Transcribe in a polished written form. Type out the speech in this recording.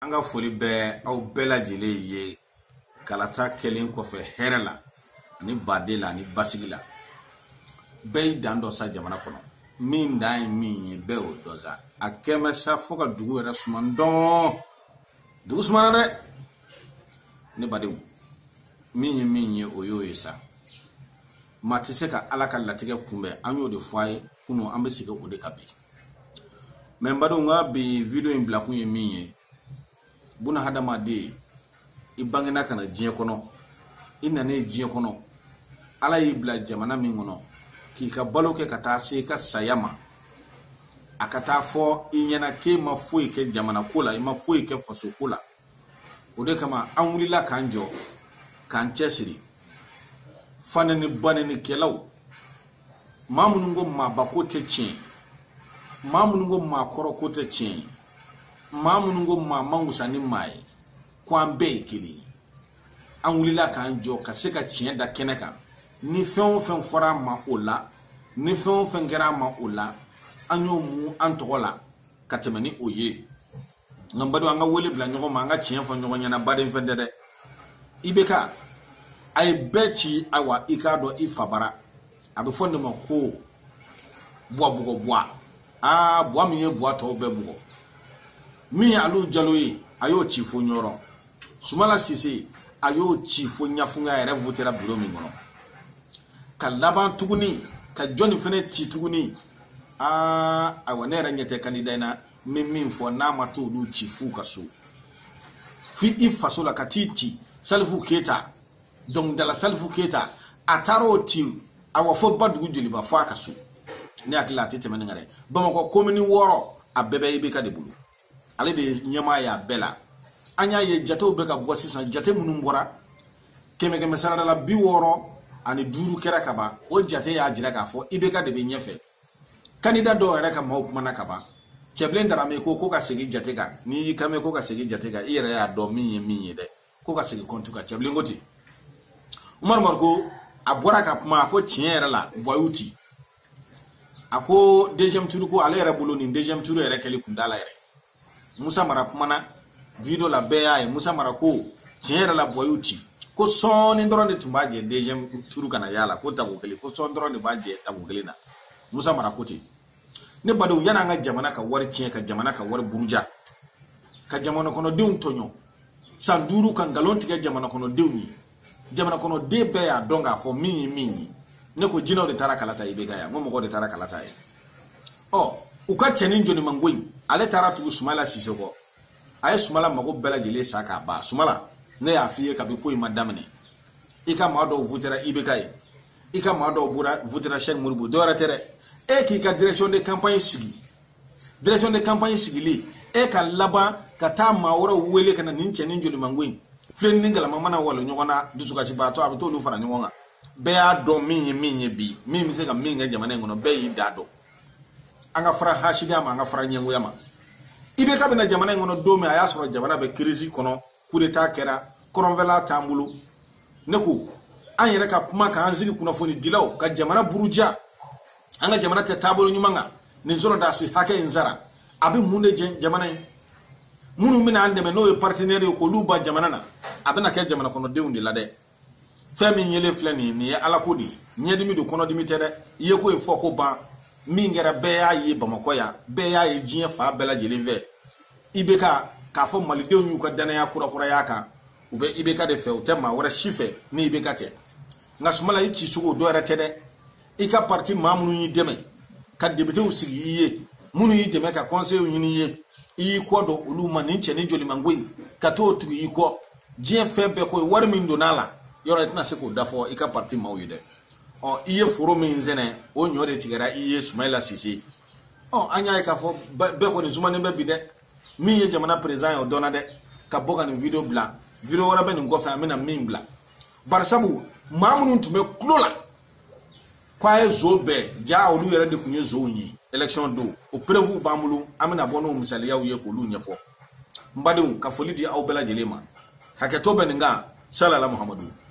anga foli be au bela jele ye kalata kelen ko fe herala ni badela ni basigila be dando sa jamana kono min dai min be o doza akema sa foka dugu era sumando dugu sumana de ne badewu min ye oyo isa matiseka alaka latige kumbe anyo de foye kuno ambesike o de kabi membado nga bi video in blaku ye min buna hadama de ibangena kana jiye kono ina ne jiye kono ala ibla jamana min kono ki ka baloke kata se ka sayama akata fo inyana ke mafoyi ke jamana kula ima foyi ke faso kula ode kama anwulila kanjo kan chesiri fanani banani kelaw mamunungo mabakote chin mamunungo makorokote chin mamunungo mamangusani mai kwambe kili anwulila kanjo kaseka chin da keneka ni fen fora ma ola ni fen gera ma ola anyo mu antola katemani oye ngambado anga wole bla nyogo manga chin fo nyogo nyana baden fende de ibeka ay beti awa ikado ifabara abe fonde mako bugo boa mi ye boa to be bugo mi alu jaloyi ayo chifo nyoro sumala sisi ayo chifo nyafunga ere votera bureau mi ngono kalaban tuguni ka joni fene chi tuguni awanera nyete kandidaina min fo na matu du chifu kaso fi ifaso la katiti salfu keta donc dala salfu keta ataro ti awa fo badugu jeli ba fa kaso ne akila tete men ngare bamako komini woro abebe ibe ka de bulu ale de nyama ya bela anya ye jato be ka bosi san jate munum bora keme sara la bi woro ani duru kera kaba o jate ya jira ka fo ibe ka de be nyefe kanida do era ka maw kuma na kaba cheblin dara me ko ka segi jate ka ni kame ko ka segi jate ka ira ya do minye de ko ka segi kontu ka cheblin goti umar marko abora ka kuma ko tiera la boyuti ako deuxième tour ko ale era bulu ni deuxième tour era kele kundala era musa mara kuma na video la beya musa mara ko tiera la boyuti ko son ndoro de tumbaje deuxième tour kana yala ko tago kele ko son ndoro de baje tago kele na musa mara ko ti ne bado yana nga jamana ka war cien ka jamana ka war buruja ka jamana kono deun tonyo sanduru kan galonti ka jamana kono deuni jamana kono de be ya donga fo minyi ne ko jino de tara kalata ibe ga ya mo ko de tara kalata e uka chenin joni mangoi ale tara tu sumala sisoko ay sumala mago bela gele saka ba sumala ne ya fiye ka bi ko madamne ika ma do votera ibe ga ika ma do bura votera Cheikh Modibo dora tere e ki ka direction de campagne sigili e ka laba ka ta ma wora wele kana nin chenin joli mangwin flen ningala mamana wala nyogona dusuka ci bato abito lu fara nyonga be ya do minye bi mi se ka minga jamana ngono be yi dado anga fara hashida ma anga fara nyengo yama ibe ka bena jamana ngono do me aya so jamana be crise kono kudeta kera koronvela tambulu neku anyere ka kuma ka anzili kuna foni dilaw ka jamana buruja anga jamana te tabolo nyumanga ni zoro dasi hake nzara abi munde jamana munu mina ande me no partenaire ko luba jamana na abena ke jamana kono dewndi lade femi nyele flani ni ala kodi nyedi mi do kono dimi tere ye ko e foko ba mingera be ya yi bamako ya be ya yi jien fa bela jeleve ibeka ka fo mali de nyu ka dana ya kura ya ka ube ibeka de fe o tema wora chife ni ibeka te ngasumala yi ci sugo do retede ika parti mamunu yi deme ka debete usigi iye munu yi deme ka conseil yini ye yi ko do uluma ni cheni joli mangoi ka to tu yi ko jien febe ko war min do nala yoro tna se ko dafo ika parti mawide iye foro min zene o nyore tigara iye Sumaila Sisi anya ka fo be ko ni zuma ne be bide mi ye jamana president o donade ka boga ni video bla video wara be ni ngofa amina min bla barsabu mamunu tume klola kwa zobe ja olu yere de kunye zonyi election do o prevu bamulu amina bono misali ya uye ko lu nyefo mbadu ka folidi au bela jelema haketo be nga sallallahu Muhammadu